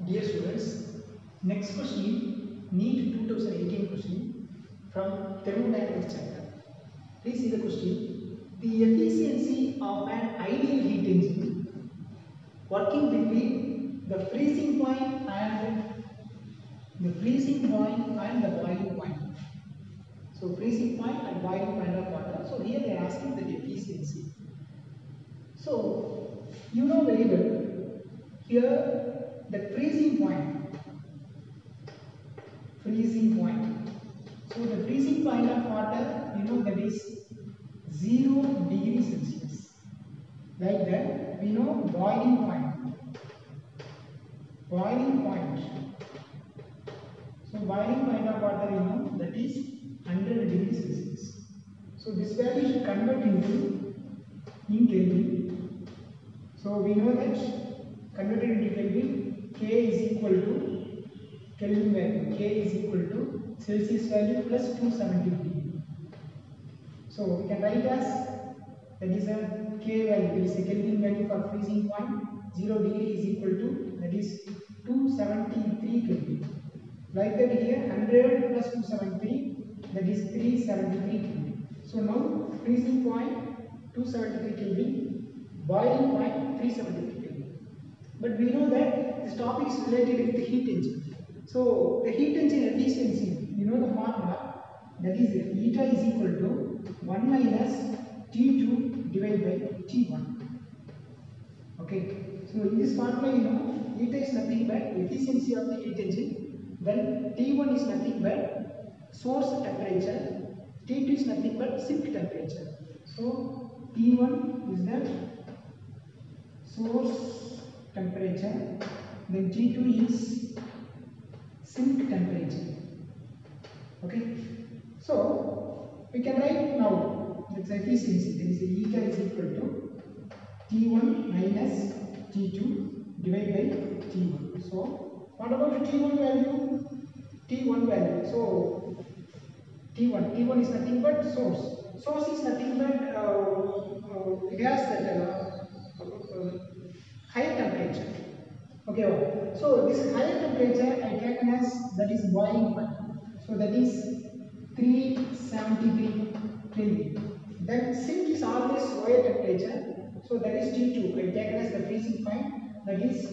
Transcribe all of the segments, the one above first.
Dear students, next question, Neet 2018 question from thermodynamics chapter. Please see the question. The efficiency of an ideal heat engine working between the freezing point and the boiling point. So freezing point and boiling point of water. So here they are asking the efficiency. So you know very well here the freezing point. So the freezing point of water, you know, that is 0 degree Celsius. Like that, we know boiling point. So boiling point of water, you know, that is 100 degree Celsius. So this value should convert into in Kelvin. So we know that converted into Kelvin, K is equal to Kelvin value. K is equal to Celsius value plus 270 degree. So we can write as that is a K value, that is a Kelvin value for freezing point. 0 degree is equal to that is 273 Kelvin. Like that here 100 plus 273 that is 373 Kelvin. So now freezing point 273 Kelvin, boiling point 373 Kelvin. But we know that this topic is related with the heat engine. So the heat engine efficiency, you know the formula, that is eta is equal to 1 minus T2 divided by T1. Okay, so in this formula, you know, eta is nothing but efficiency of the heat engine, then T1 is nothing but source temperature, T2 is nothing but sink temperature. So T1 is the source temperature, then T2 is sink temperature. Okay, so we can write now its efficiency, that is eta is equal to T1 minus T2 divided by T1. So what about the T1 value? So T1 is nothing but source. Source is nothing but it has that higher temperature. Okay, so this higher temperature I taken as that is boiling point. So that is 373 Kelvin. Then sink is always lower temperature. So that is T2. I taken as the freezing point. That is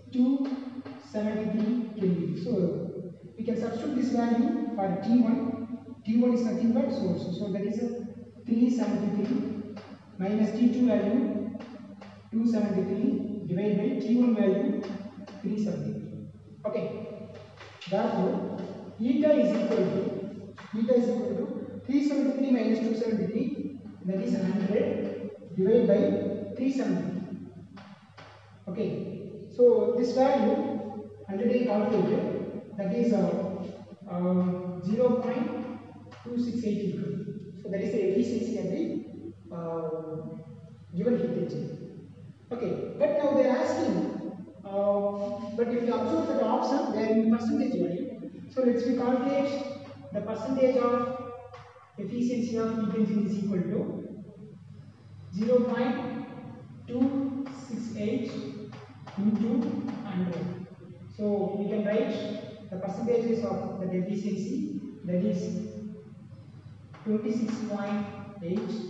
273 Kelvin. So we can substitute this value for T1. T1 is nothing but source. So that is a 373 minus T2 value 273 divided by T1 value 373. Okay. Therefore, eta is equal to 373 minus 273, that is 100 divided by 373. Okay. So this value 100 is calculated, that is 0.268 equal. So that is the efficiency of the given heat engine. Okay, but now they are asking, but if you observe the option, they are in percentage value. So let's calculate the percentage of efficiency of heat engine is equal to 0.268 into 100. So we can write the percentages of the efficiency, that is 26.8%.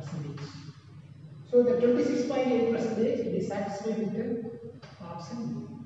So the 26.8% is satisfied with the option B.